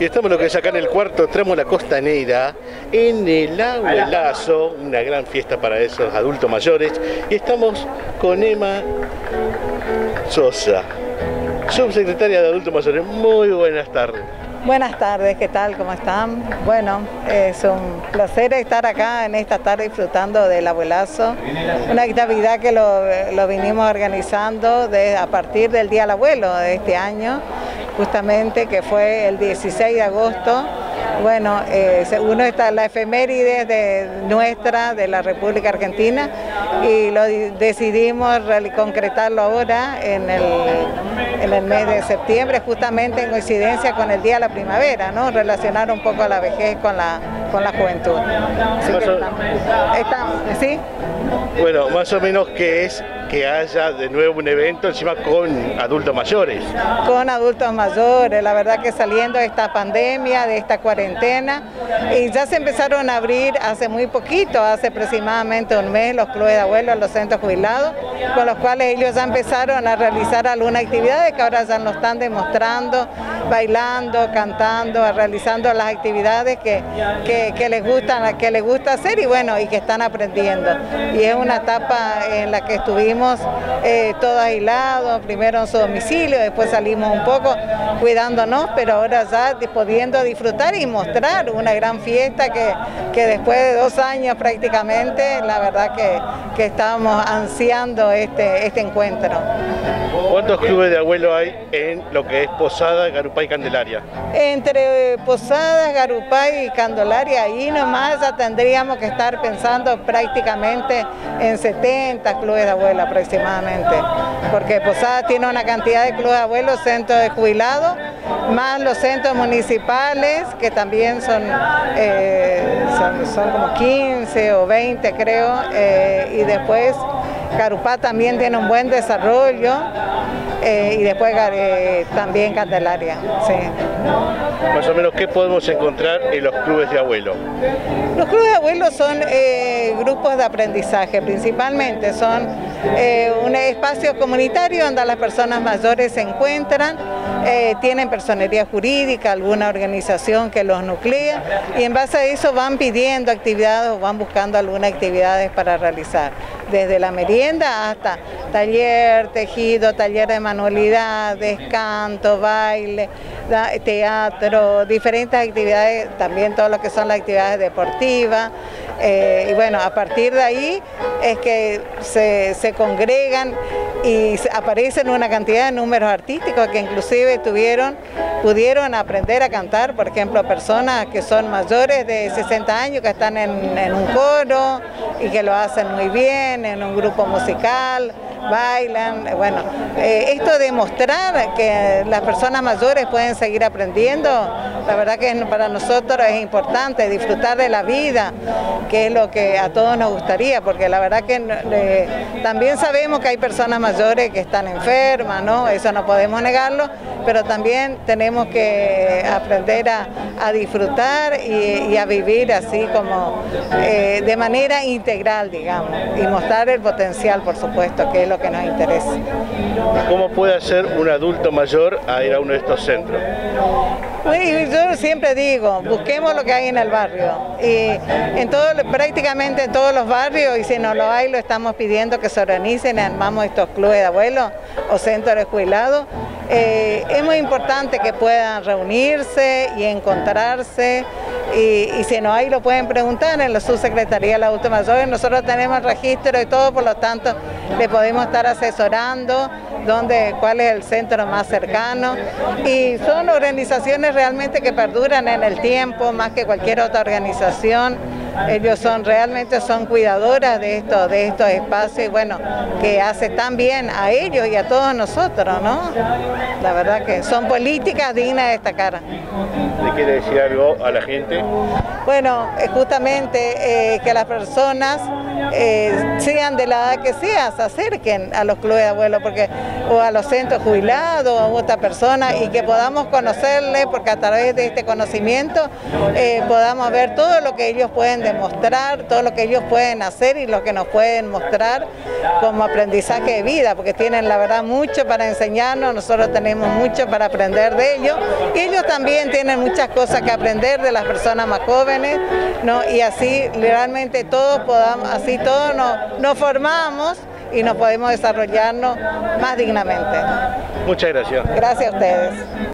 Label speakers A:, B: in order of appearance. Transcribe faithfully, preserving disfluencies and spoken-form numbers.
A: Y estamos lo que es acá en el cuarto tramo La Costanera, en el Abuelazo, una gran fiesta para esos adultos mayores. Y estamos con Emma Sosa, subsecretaria de Adultos Mayores. Muy buenas tardes.
B: Buenas tardes, ¿qué tal? ¿Cómo están? Bueno, es un placer estar acá en esta tarde disfrutando del Abuelazo, una actividad que lo, lo vinimos organizando de, a partir del Día del Abuelo de este año, justamente que fue el dieciséis de agosto. Bueno, eh, uno está la efeméride de nuestra, de la República Argentina, y lo decidimos concretarlo ahora en el, en el mes de septiembre, justamente en coincidencia con el Día de la Primavera, ¿no? Relacionar un poco a la vejez con la, con la juventud. Así que estamos, estamos, ¿sí?
A: Bueno, más o menos que es que haya de nuevo un evento encima con adultos mayores.
B: Con adultos mayores, la verdad que saliendo de esta pandemia, de esta cuarentena, y ya se empezaron a abrir hace muy poquito, hace aproximadamente un mes, los clubes de abuelos, los centros jubilados, con los cuales ellos ya empezaron a realizar algunas actividades que ahora ya nos están demostrando, bailando, cantando, realizando las actividades que, que, que les gustan, que les gusta hacer y bueno, y que están aprendiendo. Y es una etapa en la que estuvimos Eh, todos aislados, primero en su domicilio, después salimos un poco cuidándonos, pero ahora ya pudiendo disfrutar y mostrar una gran fiesta que, que después de dos años prácticamente, la verdad que, que estábamos ansiando este, este encuentro.
A: ¿Cuántos clubes de abuelo hay en lo que es Posada, Garupay y Candelaria?
B: Entre Posadas, Garupay y Candelaria, ahí nomás ya tendríamos que estar pensando prácticamente en setenta clubes de abuelo aproximadamente, porque Posada tiene una cantidad de clubes de abuelos, centros de jubilados, más los centros municipales, que también son, eh, son, son como quince o veinte creo, eh, y después Garupá también tiene un buen desarrollo, eh, y después eh, también Candelaria. Sí.
A: Más o menos, ¿qué podemos encontrar en los clubes de abuelo?
B: Los clubes de abuelos son eh, grupos de aprendizaje, principalmente son eh, un espacio comunitario donde las personas mayores se encuentran, eh, tienen personería jurídica, alguna organización que los nuclea, y en base a eso van pidiendo actividades o van buscando algunas actividades para realizar, desde la merienda hasta taller, tejido, taller de manualidades, canto, baile, teatro, diferentes actividades, también todo lo que son las actividades deportivas, eh, y bueno, a partir de ahí es que se, se congregan y aparecen una cantidad de números artísticos que inclusive tuvieron, pudieron aprender a cantar, por ejemplo, personas que son mayores de sesenta años que están en, en un coro y que lo hacen muy bien, en un grupo musical, bailan. Bueno, eh, esto de mostrar que las personas mayores pueden seguir aprendiendo, la verdad que para nosotros es importante disfrutar de la vida, que es lo que a todos nos gustaría, porque la verdad que eh, también sabemos que hay personas mayores que están enfermas, ¿no? Eso no podemos negarlo, pero también tenemos que aprender a, a disfrutar y, y a vivir así como eh, de manera integral, digamos, y mostrar el potencial, por supuesto, que es lo que nos interesa.
A: ¿Cómo puede hacer un adulto mayor a ir a uno de estos centros?
B: Bueno, yo siempre digo, busquemos lo que hay en el barrio, y en todo, prácticamente en todos los barrios, y si no lo hay, lo estamos pidiendo que se organicen, armamos estos clubes de abuelos o centros de jubilados. Eh, es muy importante que puedan reunirse y encontrarse, y, y si no hay lo pueden preguntar en la subsecretaría del adulto mayor. Nosotros tenemos registro y todo, por lo tanto le podemos estar asesorando dónde, cuál es el centro más cercano, y son organizaciones realmente que perduran en el tiempo más que cualquier otra organización. Ellos son realmente son cuidadoras de esto, de estos espacios, y bueno, que hace tan bien a ellos y a todos nosotros, ¿no? La verdad que son políticas dignas de destacar.
A: ¿Le quiere decir algo a la gente?
B: Bueno, justamente eh, que las personas eh, sean de la edad que sea, se acerquen a los clubes de abuelos, porque, o a los centros jubilados, o a otra persona, y que podamos conocerle, porque a través de este conocimiento eh, podamos ver todo lo que ellos pueden demostrar, todo lo que ellos pueden hacer y lo que nos pueden mostrar como aprendizaje de vida, porque tienen la verdad mucho para enseñarnos, nosotros tenemos mucho para aprender de ellos, y ellos también tienen muchas cosas que aprender de las personas más jóvenes, ¿no? Y así realmente todos podamos, así todos nos, nos formamos y nos podemos desarrollarnos más dignamente.
A: Muchas gracias.
B: Gracias a ustedes.